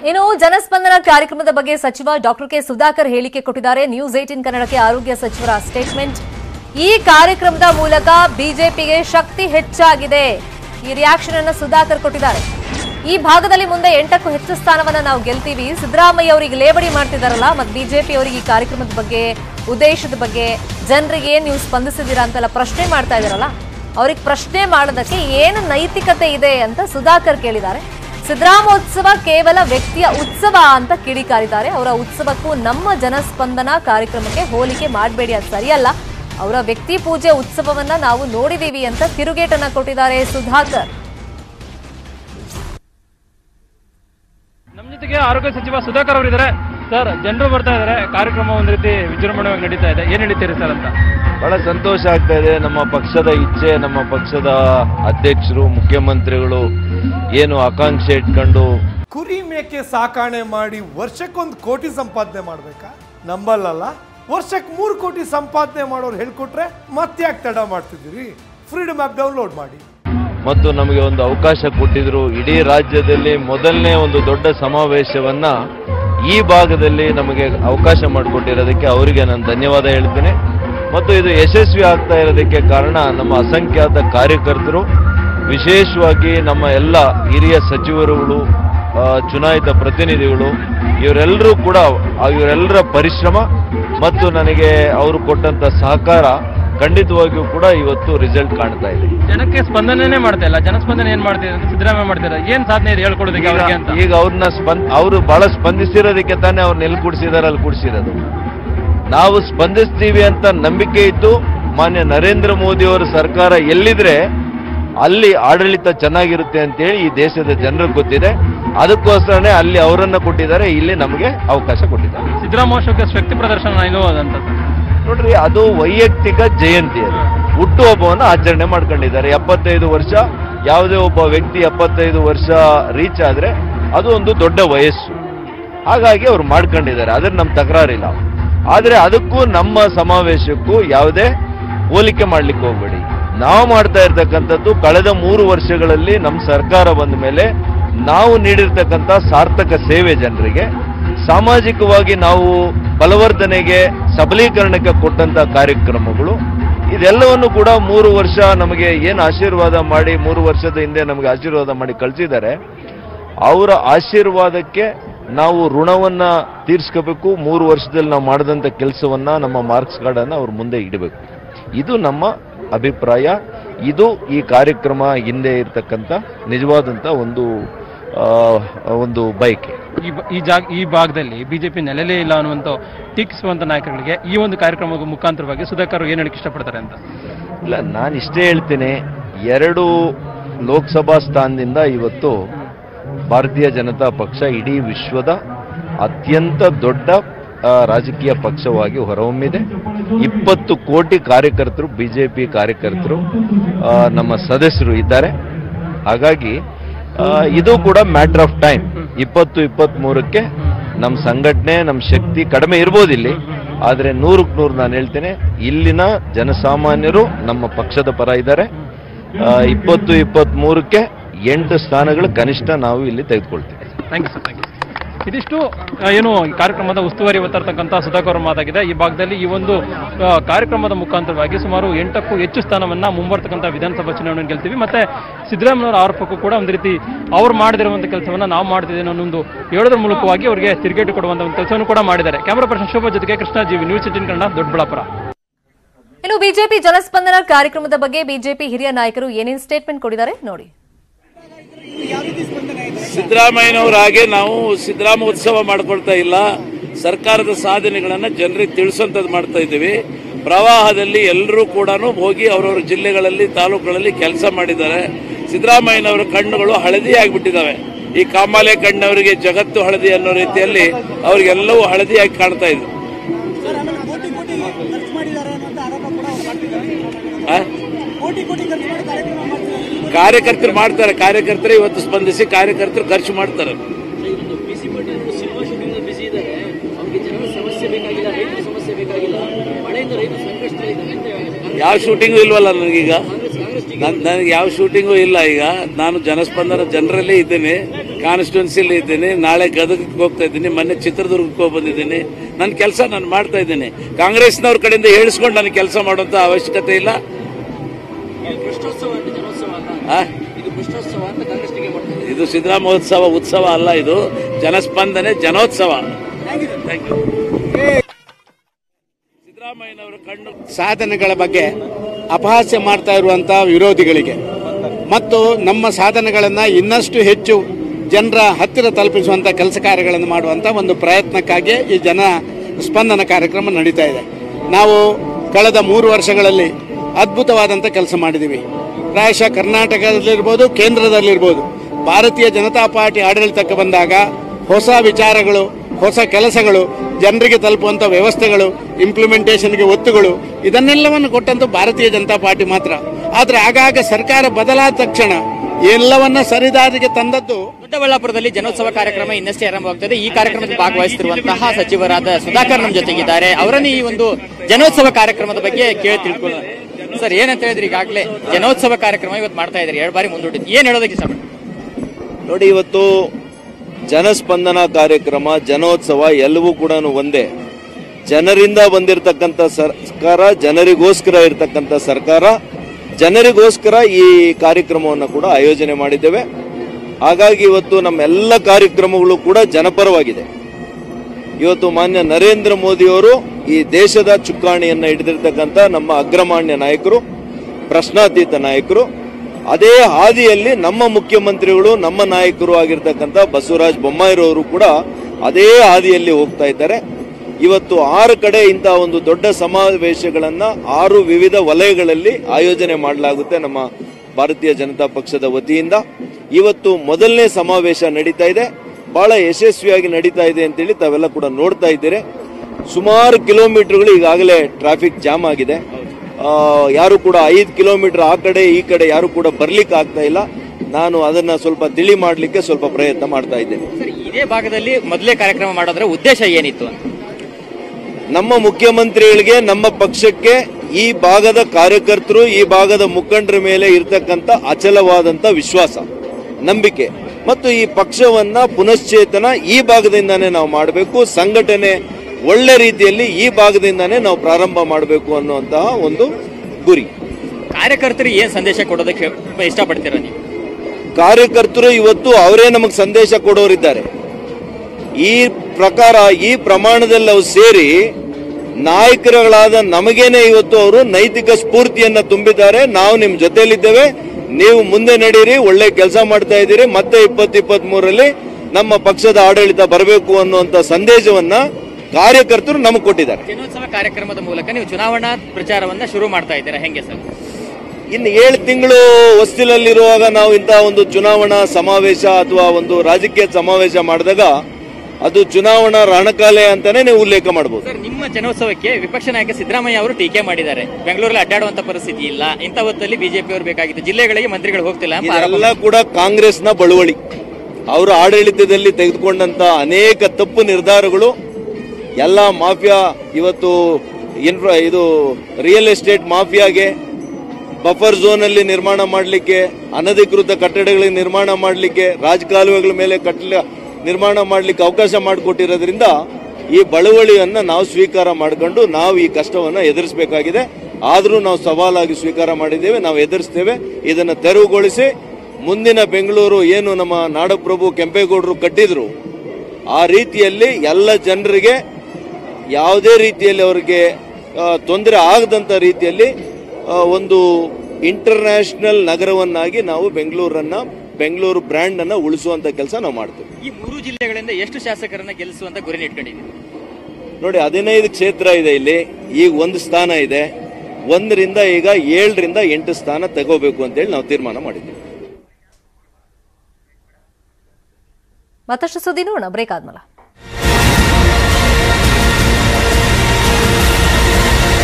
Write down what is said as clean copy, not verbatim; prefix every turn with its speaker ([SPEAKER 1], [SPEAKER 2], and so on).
[SPEAKER 1] ಇನ್ನು ಜನಸ್ಪಂದನ ಕಾರ್ಯಕ್ರಮದ ಬಗ್ಗೆ ಸಚಿವ ಡಾಕ್ಟರ್ ಕೆ ಸುಧಾಕರ್ ಹೇಳಿಕೆ ಕೊಟ್ಟಿದ್ದಾರೆ. ನ್ಯೂಸ್ 18 ಕನ್ನಡಕ್ಕೆ ಆರೋಗ್ಯ ಸಚಿವರ ಸ್ಟೇಟ್ಮೆಂಟ್. ಈ ಕಾರ್ಯಕ್ರಮದ ಮೂಲಕ ಬಿಜೆಪಿಗೆ ಶಕ್ತಿ ಹೆಚ್ಚಾಗಿದೆ. ಈ ರಿಯಾಕ್ಷನ್ ಅನ್ನು ಸುಧಾಕರ್ ಕೊಟ್ಟಿದ್ದಾರೆ. ಈ ಭಾಗದಲ್ಲಿ ಮುಂದೆ 8ಕ್ಕೂ ಹೆಚ್ಚು ಸ್ಥಾನವನ್ನ ನಾವು ಗೆಲ್ತೀವಿ. ಸಿದ್ದರಾಮಯ್ಯ ಅವರಿಗೆ ಲೇಬಡಿ ಮಾಡ್ತಿದಾರಲ್ಲ, ಮತ್ತೆ ಬಿಜೆಪಿ ಅವರಿಗೆ ಈ ಕಾರ್ಯಕ್ರಮದ ಬಗ್ಗೆ, ಉದ್ದೇಶದ ಬಗ್ಗೆ ಜನರಿಗೆ ಏನ್ ನೀವು ಸ್ಪಂದಿಸಿದ್ದೀರಾ ಅಂತೆಲ್ಲ ಪ್ರಶ್ನೆ ಮಾಡ್ತಾ ಇದಾರಲ್ಲ, ಅವ್ರಿಗೆ ಪ್ರಶ್ನೆ ಮಾಡೋದಕ್ಕೆ ಏನು ನೈತಿಕತೆ ಇದೆ ಅಂತ ಸುಧಾಕರ್ ಕೇಳಿದ್ದಾರೆ. ಸಿದ್ದರಾಮೋತ್ಸವ ಕೇವಲ ವ್ಯಕ್ತಿಯ ಉತ್ಸವ ಅಂತ ಕಿಡಿಕಾರಿದ್ದಾರೆ. ಅವರ ಉತ್ಸವಕ್ಕೂ ನಮ್ಮ ಜನಸ್ಪಂದನ ಕಾರ್ಯಕ್ರಮಕ್ಕೆ ಹೋಲಿಕೆ ಮಾಡಬೇಡಿ, ಅದು ಸರಿಯಲ್ಲ. ಅವರ ವ್ಯಕ್ತಿ ಪೂಜೆ ಉತ್ಸವವನ್ನ ನಾವು ನೋಡಿದೀವಿ ಅಂತ ತಿರುಗೇಟನ್ನ ಕೊಟ್ಟಿದ್ದಾರೆ ಸುಧಾಕರ್.
[SPEAKER 2] ನಮ್ಮ ಜೊತೆಗೆ ಆರೋಗ್ಯ ಸಚಿವ ಸುಧಾಕರ್ ಅವರಿದ್ದಾರೆ. ಸರ್, ಜನರು ಬರ್ತಾ ಇದ್ದಾರೆ, ಕಾರ್ಯಕ್ರಮ ಒಂದ್ ರೀತಿ ವಿಜೃಂಭಣೆಯಾಗಿ ನಡೀತಾ ಇದೆ, ಏನ್ ಹೇಳ್ತೀರಿ ಸರ್ ಅಂತ?
[SPEAKER 3] ಬಹಳ ಸಂತೋಷ ಆಗ್ತಾ ಇದೆ. ನಮ್ಮ ಪಕ್ಷದ ಇಚ್ಛೆ, ನಮ್ಮ ಪಕ್ಷದ ಅಧ್ಯಕ್ಷರು, ಮುಖ್ಯಮಂತ್ರಿಗಳು ಏನು ಆಕಾಂಕ್ಷೆ ಇಟ್ಕೊಂಡು
[SPEAKER 4] ಕುರಿ ಮೇಕೆ ಸಾಕಾಣೆ ಮಾಡಿ ವರ್ಷಕ್ಕೊಂದು ಕೋಟಿ ಸಂಪಾದನೆ ಮಾಡ್ಬೇಕಾ? ನಂಬಲ್ಲಲ್ಲ. ವರ್ಷಕ್ಕೆ 3 ಕೋಟಿ ಸಂಪಾದನೆ ಮಾಡೋರು ಹೇಳ್ಕೊಟ್ರೆ ಮತ್ತೆ ಯಾಕೆ ತಡ ಮಾಡ್ತಿದ್ದೀರಿ? ಫ್ರೀಡಮ್ ಆ್ಯಪ್ ಡೌನ್ಲೋಡ್ ಮಾಡಿ.
[SPEAKER 3] ಮತ್ತು ನಮಗೆ ಒಂದು ಅವಕಾಶ ಕೊಟ್ಟಿದ್ರು. ಇಡೀ ರಾಜ್ಯದಲ್ಲಿ ಮೊದಲನೇ ಒಂದು ದೊಡ್ಡ ಸಮಾವೇಶವನ್ನ ಈ ಭಾಗದಲ್ಲಿ ನಮಗೆ ಅವಕಾಶ ಮಾಡಿಕೊಟ್ಟಿರೋದಕ್ಕೆ ಅವರಿಗೆ ನಾನು ಧನ್ಯವಾದ ಹೇಳ್ತೇನೆ. ಮತ್ತು ಇದು ಯಶಸ್ವಿ ಆಗ್ತಾ ಇರೋದಕ್ಕೆ ಕಾರಣ ನಮ್ಮ ಅಸಂಖ್ಯಾತ ಕಾರ್ಯಕರ್ತರು, ವಿಶೇಷವಾಗಿ ನಮ್ಮ ಎಲ್ಲ ಹಿರಿಯ ಸಚಿವರುಗಳು, ಚುನಾಯಿತ ಪ್ರತಿನಿಧಿಗಳು, ಇವರೆಲ್ಲರೂ ಕೂಡ ಇವರೆಲ್ಲರ ಪರಿಶ್ರಮ ಮತ್ತು ನನಗೆ ಅವರು ಕೊಟ್ಟಂತ ಸಹಕಾರ ಖಂಡಿತವಾಗಿಯೂ ಕೂಡ ಇವತ್ತು ರಿಸಲ್ಟ್ ಕಾಣ್ತಾ ಇದೆ.
[SPEAKER 2] ಜನಕ್ಕೆ ಸ್ಪಂದನೆ ಮಾಡ್ತಾ ಇಲ್ಲ, ಜನಸ್ಪಂದನೆ ಏನ್ ಮಾಡ್ತಿದ್ದಾರೆ? ಸಿದ್ದರಾಮಯ್ಯ ಮಾಡ್ತಾರೆ, ಏನ್ ಸಾಧನೆ ಇದೆ ಹೇಳ್ಕೊಡೋದಕ್ಕೆ ಅವ್ರಿಗೆ ಅಂತ?
[SPEAKER 3] ಈಗ ಅವರು ಬಹಳ ಸ್ಪಂದಿಸಿರೋದಕ್ಕೆ ತಾನೇ ಅವ್ರನ್ನ ಎಲ್ಲಿ ಕೂಡಿಸಿದಾರೆ ಅಲ್ಲಿ ಕೂಡಿಸಿರೋದು. ನಾವು ಸ್ಪಂದಿಸ್ತೀವಿ ಅಂತ ನಂಬಿಕೆ ಇತ್ತು. ಮಾನ್ಯ ನರೇಂದ್ರ ಮೋದಿ ಅವರ ಸರ್ಕಾರ ಎಲ್ಲಿದ್ರೆ ಅಲ್ಲಿ ಆಡಳಿತ ಚೆನ್ನಾಗಿರುತ್ತೆ ಅಂತೇಳಿ ಈ ದೇಶದ ಜನರಿಗೆ ಗೊತ್ತಿದೆ. ಅದಕ್ಕೋಸ್ಕರನೇ ಅಲ್ಲಿ ಅವರನ್ನ ಕೊಟ್ಟಿದ್ದಾರೆ, ಇಲ್ಲಿ ನಮಗೆ ಅವಕಾಶ ಕೊಟ್ಟಿದ್ದಾರೆ.
[SPEAKER 2] ಸಿದ್ದರಾಮಯ್ಯ ಶಕ್ತಿ ಪ್ರದರ್ಶನ ಅಂತ
[SPEAKER 3] ನೋಡ್ರಿ, ಅದು ವೈಯಕ್ತಿಕ ಜಯಂತಿ, ಅದು ಹುಟ್ಟುಹಬ್ಬವನ್ನು ಆಚರಣೆ ಮಾಡ್ಕೊಂಡಿದ್ದಾರೆ. 75 ವರ್ಷ ಯಾವುದೇ ಒಬ್ಬ ವ್ಯಕ್ತಿ 75 ವರ್ಷ ರೀಚ್ ಆದ್ರೆ ಅದು ಒಂದು ದೊಡ್ಡ ವಯಸ್ಸು. ಹಾಗಾಗಿ ಅವ್ರು ಮಾಡ್ಕೊಂಡಿದ್ದಾರೆ, ಅದ್ರ ನಮ್ಮ ತಕರಾರಿಲ್ಲ. ಆದ್ರೆ ಅದಕ್ಕೂ ನಮ್ಮ ಸಮಾವೇಶಕ್ಕೂ ಯಾವುದೇ ಹೋಲಿಕೆ ಮಾಡ್ಲಿಕ್ಕೆ ಹೋಗ್ಬೇಡಿ. ನಾವು ಮಾಡ್ತಾ ಇರ್ತಕ್ಕಂಥದ್ದು ಕಳೆದ 3 ವರ್ಷಗಳಲ್ಲಿ ನಮ್ಮ ಸರ್ಕಾರ ಬಂದ ಮೇಲೆ ನಾವು ನೀಡಿರ್ತಕ್ಕಂಥ ಸಾರ್ಥಕ ಸೇವೆ, ಜನರಿಗೆ ಸಾಮಾಜಿಕವಾಗಿ ನಾವು ಬಲವರ್ಧನೆಗೆ, ಸಬಲೀಕರಣಕ್ಕೆ ಕೊಟ್ಟಂತ ಕಾರ್ಯಕ್ರಮಗಳು, ಇದೆಲ್ಲವನ್ನು ಕೂಡ 3 ವರ್ಷ ನಮಗೆ ಏನು ಆಶೀರ್ವಾದ ಮಾಡಿ, 3 ವರ್ಷದ ಹಿಂದೆ ನಮಗೆ ಆಶೀರ್ವಾದ ಮಾಡಿ ಕಳಿಸಿದ್ದಾರೆ. ಅವರ ಆಶೀರ್ವಾದಕ್ಕೆ ನಾವು ಋಣವನ್ನ ತೀರ್ಸ್ಕೋಬೇಕು. 3 ವರ್ಷದಲ್ಲಿ ನಾವು ಮಾಡಿದಂಥ ಕೆಲಸವನ್ನ, ನಮ್ಮ ಮಾರ್ಕ್ಸ್ ಕಾರ್ಡನ್ನು ಅವ್ರ ಮುಂದೆ ಇಡಬೇಕು. ಇದು ನಮ್ಮ ಅಭಿಪ್ರಾಯ. ಇದು ಈ ಕಾರ್ಯಕ್ರಮ ಹಿಂದೆ ಇರತಕ್ಕಂಥ ನಿಜವಾದಂಥ ಒಂದು ಬೈಕ್.
[SPEAKER 2] ಈ ಭಾಗದಲ್ಲಿ ಬಿಜೆಪಿ ನೆಲೆಲೇ ಇಲ್ಲ ಅನ್ನುವಂಥ ಟೀಕಿಸುವಂತ ನಾಯಕರಿಗೆ ಈ ಒಂದು ಕಾರ್ಯಕ್ರಮದ ಮುಖಾಂತರವಾಗಿ ಸುಧಾಕರ್ ಏನ್ ಹೇಳಕ್ಕೆ ಇಷ್ಟಪಡ್ತಾರೆ ಅಂತ?
[SPEAKER 3] ಇಲ್ಲ, ನಾನು ಇಷ್ಟೇ ಹೇಳ್ತೇನೆ. 2 ಲೋಕಸಭಾ ಸ್ಥಾನದಿಂದ ಇವತ್ತು ಭಾರತೀಯ ಜನತಾ ಪಕ್ಷ ಇಡೀ ವಿಶ್ವದ ಅತ್ಯಂತ ದೊಡ್ಡ ರಾಜಕೀಯ ಪಕ್ಷವಾಗಿ ಹೊರಹೊಮ್ಮಿದೆ. 20 ಕೋಟಿ ಕಾರ್ಯಕರ್ತರು, ಬಿಜೆಪಿ ಕಾರ್ಯಕರ್ತರು, ನಮ್ಮ ಸದಸ್ಯರು ಇದ್ದಾರೆ. ಹಾಗಾಗಿ ಇದು ಕೂಡ ಮ್ಯಾಟರ್ ಆಫ್ ಟೈಮ್. 2023ಕ್ಕೆ ನಮ್ಮ ಸಂಘಟನೆ, ನಮ್ಮ ಶಕ್ತಿ ಕಡಿಮೆ ಇರ್ಬೋದು ಇಲ್ಲಿ, ಆದರೆ 100ಕ್ಕೆ 100 ನಾನು ಹೇಳ್ತೇನೆ, ಇಲ್ಲಿನ ಜನಸಾಮಾನ್ಯರು ನಮ್ಮ ಪಕ್ಷದ ಪರ ಇದ್ದಾರೆ. 2023ಕ್ಕೆ 8 ಸ್ಥಾನಗಳು ಕನಿಷ್ಠ ನಾವು ಇಲ್ಲಿ ತೆಗೆದುಕೊಳ್ತೀವಿ.
[SPEAKER 2] Thank you sir, thank you. ಇದಿಷ್ಟು ಏನು ಈ ಕಾರ್ಯಕ್ರಮದ ಉಸ್ತುವಾರಿ ಹೊತ್ತಿರ್ತಕ್ಕಂಥ ಸುಧಾಕರ್ ಮಾತಾಗಿದೆ. ಈ ಭಾಗದಲ್ಲಿ ಈ ಒಂದು ಕಾರ್ಯಕ್ರಮದ ಮುಖಾಂತರವಾಗಿ ಸುಮಾರು 8ಕ್ಕೂ ಹೆಚ್ಚು ಸ್ಥಾನವನ್ನ ಮುಂಬರ್ತಕ್ಕಂಥ ವಿಧಾನಸಭಾ ಚುನಾವಣೆಯನ್ನು ಗೆಲ್ತೀವಿ. ಮತ್ತೆ ಸಿದ್ದರಾಮಯ್ಯವರ ಆರೋಪಕ್ಕೂ ಕೂಡ ಒಂದು ರೀತಿ ಅವ್ರು ಮಾಡದಿರುವಂಥ ಕೆಲಸವನ್ನ ನಾವು ಮಾಡ್ತಿದ್ದೇವೆ ಅನ್ನೊಂದು ಹೇಳೋದ್ರ ಮೂಲಕವಾಗಿ ಅವರಿಗೆ ತಿರುಗೇಟು ಕೊಡುವಂಥ ಒಂದು ಕೆಲಸವನ್ನು ಕೂಡ ಮಾಡಿದ್ದಾರೆ. ಕ್ಯಾಮರಾ ಪರ್ಸನ್ ಶೋಭಾ ಜೊತೆಗೆ ಕೃಷ್ಣ ಜೀವಿ, ನ್ಯೂಸ್ 18 ಕನ್ನಡ, ದೊಡ್ಡಬಳ್ಳಾಪುರ.
[SPEAKER 1] ಇನ್ನು ಬಿಜೆಪಿ ಜನಸ್ಪಂದನ ಕಾರ್ಯಕ್ರಮದ ಬಗ್ಗೆ ಬಿಜೆಪಿ ಹಿರಿಯ ನಾಯಕರು ಏನೇನು ಸ್ಟೇಟ್ಮೆಂಟ್ ಕೊಟ್ಟಿದ್ದಾರೆ ನೋಡಿ.
[SPEAKER 5] ಸಿದ್ದರಾಮಯ್ಯನವರ ಹಾಗೆ ನಾವು ಸಿದ್ದರಾಮೋತ್ಸವ ಮಾಡ್ಕೊಳ್ತಾ ಇಲ್ಲ. ಸರ್ಕಾರದ ಸಾಧನೆಗಳನ್ನ ಜನರಿಗೆ ತಿಳಿಸುವಂಥದ್ದು ಮಾಡ್ತಾ ಇದ್ದೀವಿ. ಪ್ರವಾಹದಲ್ಲಿ ಎಲ್ಲರೂ ಕೂಡ ಹೋಗಿ ಅವರವರ ಜಿಲ್ಲೆಗಳಲ್ಲಿ, ತಾಲೂಕುಗಳಲ್ಲಿ ಕೆಲಸ ಮಾಡಿದ್ದಾರೆ. ಸಿದ್ದರಾಮಯ್ಯನವರ ಕಣ್ಣುಗಳು ಹಳದಿ ಆಗಿಬಿಟ್ಟಿದ್ದಾವೆ. ಈ ಕಾಮಾಲೆ ಕಣ್ಣವರಿಗೆ ಜಗತ್ತು ಹಳದಿ ಅನ್ನೋ ರೀತಿಯಲ್ಲಿ ಅವರಿಗೆಲ್ಲವೂ ಹಳದಿಯಾಗಿ ಕಾಣ್ತಾ ಇದೆ. ಕಾರ್ಯಕರ್ತರು ಮಾಡ್ತಾರೆ, ಕಾರ್ಯಕರ್ತರು ಇವತ್ತು ಸ್ಪಂದಿಸಿ ಕಾರ್ಯಕರ್ತರು ಖರ್ಚು ಮಾಡ್ತಾರೆ. ಯಾವ ಶೂಟಿಂಗು ಇಲ್ವಲ್ಲ ನನಗೀಗ, ನನಗೆ ಯಾವ ಶೂಟಿಂಗು ಇಲ್ಲ. ಈಗ ನಾನು ಜನಸ್ಪಂದನ ಜನರಲ್ಲೇ ಇದ್ದೇನೆ, ಕಾನ್ಸ್ಟಿಟ್ಯೂನ್ಸಿಲಿ ಇದ್ದೀನಿ. ನಾಳೆ ಗದಗಕ್ಕೆ ಹೋಗ್ತಾ ಇದ್ದೀನಿ, ಮೊನ್ನೆ ಚಿತ್ರದುರ್ಗಕ್ಕೆ ಹೋಗಿ ಬಂದಿದ್ದೀನಿ. ನನ್ನ ಕೆಲಸ ನಾನು ಮಾಡ್ತಾ ಇದ್ದೀನಿ. ಕಾಂಗ್ರೆಸ್ನವ್ರ ಕಡೆಯಿಂದ ಹೇಳಿಸ್ಕೊಂಡು ನನಗೆ ಕೆಲಸ ಮಾಡುವಂತ ಅವಶ್ಯಕತೆ ಇಲ್ಲ. ಇದು ಸಿದ್ದರಾಮೋತ್ಸವ ಉತ್ಸವ ಅಲ್ಲ, ಇದು ಜನಸ್ಪಂದನೆ ಜನೋತ್ಸವ. ಸಿದ್ದರಾಮಯ್ಯನವರ ಕಣ್ಣು
[SPEAKER 6] ಸಾಧನೆಗಳ ಬಗ್ಗೆ ಅಪಹಾಸ್ಯ ಮಾಡ್ತಾ ಇರುವಂತಹ ವಿರೋಧಿಗಳಿಗೆ ಮತ್ತು ನಮ್ಮ ಸಾಧನೆಗಳನ್ನ ಇನ್ನಷ್ಟು ಹೆಚ್ಚು ಜನರ ಹತ್ತಿರ ತಲುಪಿಸುವಂತ ಕೆಲಸ ಕಾರ್ಯಗಳನ್ನು ಮಾಡುವಂತ ಒಂದು ಪ್ರಯತ್ನಕ್ಕಾಗಿ ಈ ಜನ ಸ್ಪಂದನ ಕಾರ್ಯಕ್ರಮ ನಡೀತಾ ಇದೆ. ನಾವು ಕಳೆದ 3 ವರ್ಷಗಳಲ್ಲಿ ಅದ್ಭುತವಾದಂಥ ಕೆಲಸ ಮಾಡಿದ್ದೀವಿ. ಪ್ರಾಯಶಃ ಕರ್ನಾಟಕದಲ್ಲಿರ್ಬೋದು, ಕೇಂದ್ರದಲ್ಲಿರ್ಬೋದು, ಭಾರತೀಯ ಜನತಾ ಪಾರ್ಟಿ ಆಡಳಿತಕ್ಕೆ ಬಂದಾಗ ಹೊಸ ವಿಚಾರಗಳು, ಹೊಸ ಕೆಲಸಗಳು, ಜನರಿಗೆ ತಲುಪುವಂಥ ವ್ಯವಸ್ಥೆಗಳು, ಇಂಪ್ಲಿಮೆಂಟೇಷನ್ಗೆ ಒತ್ತುಗಳು, ಇದನ್ನೆಲ್ಲವನ್ನು ಕೊಟ್ಟಂತೂ ಭಾರತೀಯ ಜನತಾ ಪಾರ್ಟಿ ಮಾತ್ರ. ಆದರೆ ಆಗಾಗ ಸರ್ಕಾರ ಬದಲಾದ ತಕ್ಷಣ ಎಲ್ಲವನ್ನ ಸರಿದಾರಿಗೆ ತಂದದ್ದು.
[SPEAKER 7] ದೊಡ್ಡಬಳ್ಳಾಪುರದಲ್ಲಿ ಜನೋತ್ಸವ ಕಾರ್ಯಕ್ರಮ ಇನ್ನಷ್ಟೇ ಆರಂಭವಾಗುತ್ತದೆ. ಈ ಕಾರ್ಯಕ್ರಮದಲ್ಲಿ ಭಾಗವಹಿಸುತ್ತಿರುವಂತಹ ಸಚಿವರಾದ ಸುಧಾಕರ್ ನಮ್ಮ ಜೊತೆಗಿದ್ದಾರೆ. ಅವರನ್ನು ಈ ಒಂದು ಜನೋತ್ಸವ ಕಾರ್ಯಕ್ರಮದ ಬಗ್ಗೆ ಕೇಳಿ ತಿಳ್ಕೊಳ್ಳೋಣ. ಸರ್, ಏನಂತ ಹೇಳಿದ್ರಿ? ಈಗಾಗಲೇ ಜನೋತ್ಸವ ಕಾರ್ಯಕ್ರಮ ಇವತ್ತು ಮಾಡ್ತಾ ಇದ್ದಾರೆ, 2 ಬಾರಿ ಮುಂದೂಡಿದ್ದು. ಏನ್ ಹೇಳೋದಕ್ಕೆ ಇಷ್ಟಪಡ್ತೀನಿ?
[SPEAKER 3] ನೋಡಿ, ಇವತ್ತು ಜನಸ್ಪಂದನ ಕಾರ್ಯಕ್ರಮ, ಜನೋತ್ಸವ ಎಲ್ಲವೂ ಕೂಡ ಒಂದೇ. ಜನರಿಂದ ಬಂದಿರತಕ್ಕಂಥ ಸರ್ಕಾರ, ಜನರಿಗೋಸ್ಕರ ಇರತಕ್ಕಂಥ ಸರ್ಕಾರ, ಜನರಿಗೋಸ್ಕರ ಈ ಕಾರ್ಯಕ್ರಮವನ್ನು ಕೂಡ ಆಯೋಜನೆ ಮಾಡಿದ್ದೇವೆ. ಹಾಗಾಗಿ ಇವತ್ತು ನಮ್ಮೆಲ್ಲ ಕಾರ್ಯಕ್ರಮಗಳು ಕೂಡ ಜನಪರವಾಗಿದೆ. ಇವತ್ತು ಮಾನ್ಯ ನರೇಂದ್ರ ಮೋದಿಯವರು ಈ ದೇಶದ ಚುಕ್ಕಾಣಿಯನ್ನು ಹಿಡಿದಿರ್ತಕ್ಕಂಥ ನಮ್ಮ ಅಗ್ರಮಾನ್ಯ ನಾಯಕರು, ಪ್ರಶ್ನಾತೀತ ನಾಯಕರು. ಅದೇ ಹಾದಿಯಲ್ಲಿ ನಮ್ಮ ಮುಖ್ಯಮಂತ್ರಿಗಳು, ನಮ್ಮ ನಾಯಕರು ಆಗಿರ್ತಕ್ಕಂಥ ಬಸವರಾಜ ಬೊಮ್ಮಾಯಿರವರು ಕೂಡ ಅದೇ ಹಾದಿಯಲ್ಲಿ ಹೋಗ್ತಾ ಇದ್ದಾರೆ. ಇವತ್ತು 6 ಕಡೆ ಇಂತಹ ಒಂದು ದೊಡ್ಡ ಸಮಾವೇಶಗಳನ್ನ 6 ವಿವಿಧ ವಲಯಗಳಲ್ಲಿ ಆಯೋಜನೆ ಮಾಡಲಾಗುತ್ತೆ ನಮ್ಮ ಭಾರತೀಯ ಜನತಾ ಪಕ್ಷದ ವತಿಯಿಂದ. ಇವತ್ತು ಮೊದಲನೇ ಸಮಾವೇಶ ನಡೀತಾ ಇದೆ, ಬಹಳ ಯಶಸ್ವಿಯಾಗಿ ನಡೀತಾ ಇದೆ ಅಂತೇಳಿ ತಾವೆಲ್ಲ ಕೂಡ ನೋಡ್ತಾ ಇದ್ದೀರಿ. ಸುಮಾರು ಕಿಲೋಮೀಟರ್ಗಳು ಈಗಾಗಲೇ ಟ್ರಾಫಿಕ್ ಜಾಮ್ ಆಗಿದೆ. ಯಾರು ಕೂಡ 5 ಕಿಲೋಮೀಟರ್ ಆ ಕಡೆ ಈ ಕಡೆ ಯಾರು ಕೂಡ ಬರ್ಲಿಕ್ಕೆ ಆಗ್ತಾ ಇಲ್ಲ. ನಾನು ಅದನ್ನ ಸ್ವಲ್ಪ ತಿಳಿ ಮಾಡಲಿಕ್ಕೆ ಸ್ವಲ್ಪ ಪ್ರಯತ್ನ ಮಾಡ್ತಾ ಇದ್ದೇನೆ.
[SPEAKER 7] ಇದೇ ಭಾಗದಲ್ಲಿ ಮೊದಲೇ ಕಾರ್ಯಕ್ರಮ ಮಾಡೋದ್ರ ಉದ್ದೇಶ ಏನಿತ್ತು?
[SPEAKER 3] ನಮ್ಮ ಮುಖ್ಯಮಂತ್ರಿಗಳಿಗೆ, ನಮ್ಮ ಪಕ್ಷಕ್ಕೆ, ಈ ಭಾಗದ ಕಾರ್ಯಕರ್ತರು, ಈ ಭಾಗದ ಮುಖಂಡರ ಮೇಲೆ ಇರತಕ್ಕಂಥ ಅಚಲವಾದಂತ ವಿಶ್ವಾಸ, ನಂಬಿಕೆ ಮತ್ತು ಈ ಪಕ್ಷವನ್ನ ಪುನಶ್ಚೇತನ ಈ ಭಾಗದಿಂದಾನೇ ನಾವು ಮಾಡಬೇಕು. ಸಂಘಟನೆ ಒಳ್ಳೆ ರೀತಿಯಲ್ಲಿ ಈ ಭಾಗದಿಂದಾನೇ ನಾವು ಪ್ರಾರಂಭ ಮಾಡಬೇಕು ಅನ್ನುವಂತಹ ಒಂದು ಗುರಿ.
[SPEAKER 7] ಕಾರ್ಯಕರ್ತರಿಗೆ ಏನ್ ಸಂದೇಶ ಕೊಡೋದಕ್ಕೆ ಇಷ್ಟಪಡ್ತೀರಾ ನೀವು?
[SPEAKER 3] ಕಾರ್ಯಕರ್ತರು ಇವತ್ತು ಅವರೇ ನಮಗೆ ಸಂದೇಶ ಕೊಡೋರಿದ್ದಾರೆ. ಈ ಪ್ರಕಾರ, ಈ ಪ್ರಮಾಣದಲ್ಲಿ ಅವರು ಸೇರಿ ನಾಯಕರುಗಳಾದ ನಮಗೇನೆ ಇವತ್ತು ಅವರು ನೈತಿಕ ಸ್ಫೂರ್ತಿಯನ್ನ ತುಂಬಿದ್ದಾರೆ. ನಾವು ನಿಮ್ ಜೊತೆಯಲ್ಲಿದ್ದೇವೆ, ನೀವು ಮುಂದೆ ನಡೀರಿ, ಒಳ್ಳೆ ಕೆಲಸ ಮಾಡ್ತಾ ಇದ್ದೀರಿ, ಮತ್ತೆ 2023ರಲ್ಲಿ ನಮ್ಮ ಪಕ್ಷದ ಆಡಳಿತ ಬರಬೇಕು ಅನ್ನುವಂತ ಸಂದೇಶವನ್ನ ಕಾರ್ಯಕರ್ತರು ನಮಗೆ ಕೊಟ್ಟಿದ್ದಾರೆ.
[SPEAKER 7] ಜನೋತ್ಸವ ಕಾರ್ಯಕ್ರಮದ ಮೂಲಕ ನೀವು ಚುನಾವಣಾ ಪ್ರಚಾರವನ್ನ ಶುರು ಮಾಡ್ತಾ ಇದ್ದೀರಾ, ಹೆಂಗೆ ಸರ್?
[SPEAKER 3] ಇನ್ನು 7 ತಿಂಗಳು ಹೊಸ್ತಿಲಲ್ಲಿರುವಾಗ ನಾವು ಇಂತಹ ಒಂದು ಚುನಾವಣಾ ಸಮಾವೇಶ ಅಥವಾ ಒಂದು ರಾಜಕೀಯ ಸಮಾವೇಶ ಮಾಡಿದಾಗ ಅದು ಚುನಾವಣಾ ರಣಕಾಲೆ ಅಂತಾನೆ ನೀವು ಉಲ್ಲೇಖ ಮಾಡಬಹುದು.
[SPEAKER 7] ಸರ್, ನಿಮ್ಮ ಜನೋತ್ಸವಕ್ಕೆ ವಿಪಕ್ಷ ನಾಯಕ ಸಿದ್ದರಾಮಯ್ಯ ಅವರು ಟೀಕೆ ಮಾಡಿದ್ದಾರೆ. ಬೆಂಗಳೂರಲ್ಲಿ ಅಡ್ಡಾಡುವಂತ ಪರಿಸ್ಥಿತಿ ಇಲ್ಲ, ಇಂಥ ಹೊತ್ತಲ್ಲಿ ಬಿಜೆಪಿ ಅವರು ಬೇಕಾಗಿತ್ತು, ಜಿಲ್ಲೆಗಳಿಗೆ ಮಂತ್ರಿಗಳು ಹೋಗ್ತಿಲ್ಲ.
[SPEAKER 3] ಎಲ್ಲ ಕೂಡ ಕಾಂಗ್ರೆಸ್ನ ಬಳುವಳಿ. ಅವರ ಆಡಳಿತದಲ್ಲಿ ತೆಗೆದುಕೊಂಡಂತ ಅನೇಕ ತಪ್ಪು ನಿರ್ಧಾರಗಳು, ಎಲ್ಲ ಮಾಫಿಯಾ, ಇವತ್ತು ಇದು ರಿಯಲ್ ಎಸ್ಟೇಟ್ ಮಾಫಿಯಾಗೆ ಬಫರ್ ಝೋನ್ ಅಲ್ಲಿ ನಿರ್ಮಾಣ ಮಾಡಲಿಕ್ಕೆ, ಅನಧಿಕೃತ ಕಟ್ಟಡಗಳಿಗೆ ನಿರ್ಮಾಣ ಮಾಡಲಿಕ್ಕೆ, ರಾಜಕಾಲುವೆಗಳ ಮೇಲೆ ನಿರ್ಮಾಣ ಮಾಡಲಿಕ್ಕೆ ಅವಕಾಶ ಮಾಡಿಕೊಟ್ಟಿರೋದ್ರಿಂದ ಈ ಬಳುವಳಿಯನ್ನ ನಾವು ಸ್ವೀಕಾರ ಮಾಡಿಕೊಂಡು ನಾವು ಈ ಕಷ್ಟವನ್ನ ಎದುರಿಸಬೇಕಾಗಿದೆ. ಆದರೂ ನಾವು ಸವಾಲಾಗಿ ಸ್ವೀಕಾರ ಮಾಡಿದ್ದೇವೆ, ನಾವು ಎದುರಿಸ್ತೇವೆ. ಇದನ್ನು ತೆರವುಗೊಳಿಸಿ ಮುಂದಿನ ಬೆಂಗಳೂರು ಏನು ನಮ್ಮ ನಾಡಪ್ರಭು ಕೆಂಪೇಗೌಡರು ಕಟ್ಟಿದ್ರು ಆ ರೀತಿಯಲ್ಲಿ ಎಲ್ಲ ಜನರಿಗೆ ಯಾವುದೇ ರೀತಿಯಲ್ಲಿ ಅವರಿಗೆ ತೊಂದರೆ ಆಗದಂತ ರೀತಿಯಲ್ಲಿ ಒಂದು ಇಂಟರ್ನ್ಯಾಷನಲ್ ನಗರವನ್ನಾಗಿ ನಾವು ಬೆಂಗಳೂರು ಬ್ರ್ಯಾಂಡ್ ಅನ್ನ ಉಳಿಸುವಂತ ಕೆಲಸ ನಾವು ಮಾಡ್ತೀವಿ.
[SPEAKER 7] ಈ 3 ಜಿಲ್ಲೆಗಳಿಂದ ಎಷ್ಟು ಶಾಸಕರನ್ನ ಗೆಲ್ಲಿಸುವಂತ ಗುರಿ ಇಟ್ಕೊಂಡಿದ್ದೀವಿ?
[SPEAKER 3] ನೋಡಿ, 15 ಕ್ಷೇತ್ರ ಇದೆ ಇಲ್ಲಿ. ಈಗ 1 ಸ್ಥಾನ ಇದೆ. 1ರಿಂದ ಈಗ 7ರಿಂದ 8 ಸ್ಥಾನ ತಗೋಬೇಕು ಅಂತೇಳಿ ನಾವು ತೀರ್ಮಾನ ಮಾಡಿದ್ದೀವಿ.
[SPEAKER 1] ಮತ್ತಷ್ಟು ಸುದ್ದಿ ನೋಡೋಣ ಬ್ರೇಕ್ ಆದ್ಮೇಲೆ.